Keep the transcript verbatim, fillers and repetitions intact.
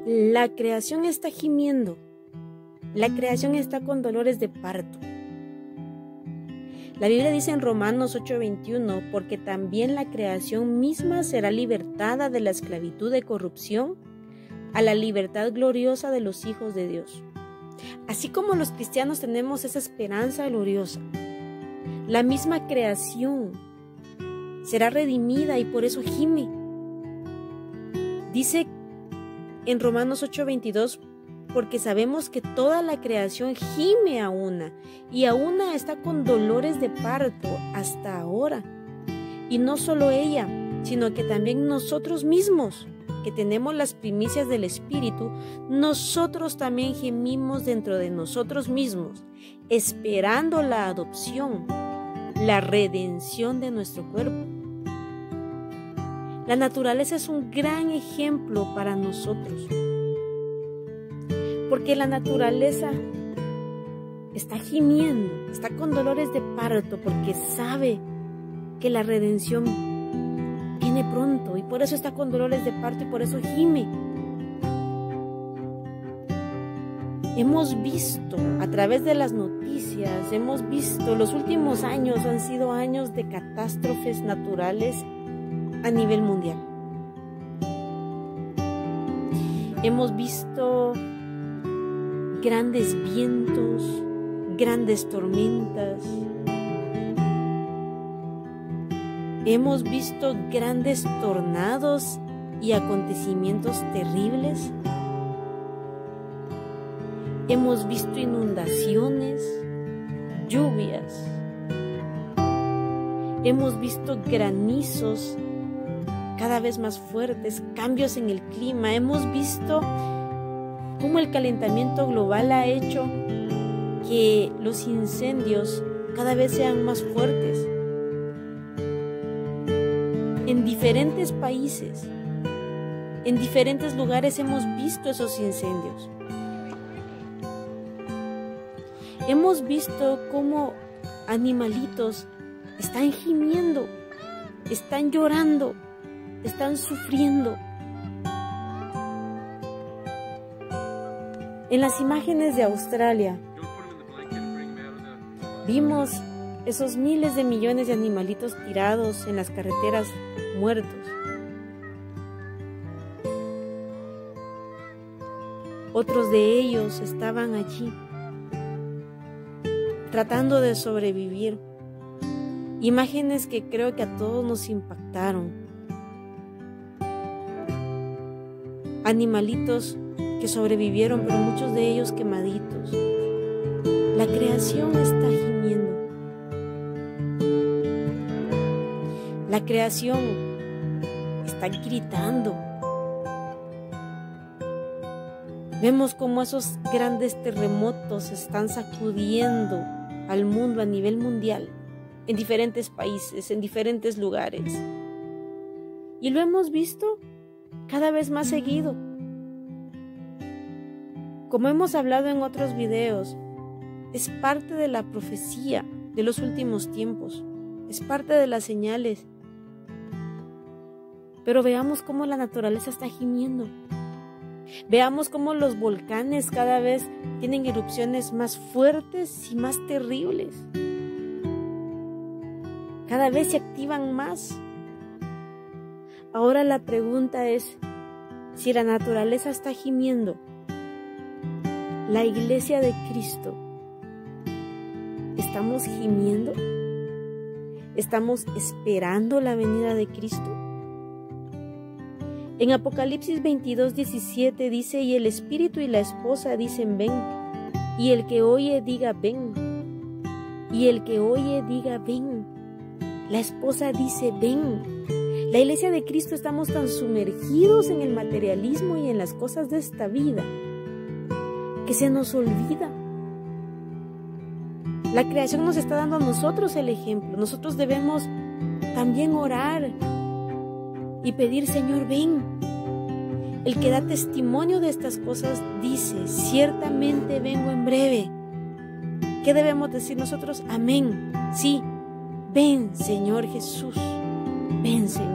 La creación está gimiendo. La creación está con dolores de parto. La Biblia dice en Romanos ocho veintiuno, porque también la creación misma será libertada de la esclavitud de corrupción a la libertad gloriosa de los hijos de Dios. Así como los cristianos tenemos esa esperanza gloriosa, la misma creación será redimida y por eso gime. Dice en Romanos ocho veintidós, porque sabemos que toda la creación gime a una, y a una está con dolores de parto hasta ahora. Y no solo ella, sino que también nosotros mismos, que tenemos las primicias del Espíritu, nosotros también gemimos dentro de nosotros mismos, esperando la adopción, la redención de nuestro cuerpo. La naturaleza es un gran ejemplo para nosotros, porque la naturaleza está gimiendo, está con dolores de parto, porque sabe que la redención viene pronto y por eso está con dolores de parto y por eso gime. Hemos visto a través de las noticias, hemos visto los últimos años han sido años de catástrofes naturales a nivel mundial. Hemos visto grandes vientos, grandes tormentas. Hemos visto grandes tornados y acontecimientos terribles. Hemos visto inundaciones, lluvias. Hemos visto granizos cada vez más fuertes, cambios en el clima. Hemos visto cómo el calentamiento global ha hecho que los incendios cada vez sean más fuertes. En diferentes países, en diferentes lugares hemos visto esos incendios. Hemos visto cómo animalitos están gimiendo, están llorando, están sufriendo. En las imágenes de Australia vimos esos miles de millones de animalitos tirados en las carreteras, muertos. Otros de ellos estaban allí, tratando de sobrevivir. Imágenes que creo que a todos nos impactaron. Animalitos que sobrevivieron, pero muchos de ellos quemaditos. La creación está gimiendo. La creación está gritando. Vemos cómo esos grandes terremotos están sacudiendo al mundo a nivel mundial, en diferentes países, en diferentes lugares. Y lo hemos visto cada vez más seguido. Como hemos hablado en otros videos, es parte de la profecía de los últimos tiempos, es parte de las señales. Pero veamos cómo la naturaleza está gimiendo. Veamos cómo los volcanes cada vez tienen erupciones más fuertes y más terribles. Cada vez se activan más. Ahora la pregunta es, si la naturaleza está gimiendo, la iglesia de Cristo, ¿estamos gimiendo? ¿Estamos esperando la venida de Cristo? En Apocalipsis veintidós, diecisiete dice, y el espíritu y la esposa dicen ven, y el que oye diga ven, y el que oye diga ven. La esposa dice ven. La iglesia de Cristo estamos tan sumergidos en el materialismo y en las cosas de esta vida que se nos olvida. La creación nos está dando a nosotros el ejemplo. Nosotros debemos también orar y pedir, Señor, ven. El que da testimonio de estas cosas dice, ciertamente vengo en breve. ¿Qué debemos decir nosotros? Amén. Sí, ven, Señor Jesús. Ven, Señor.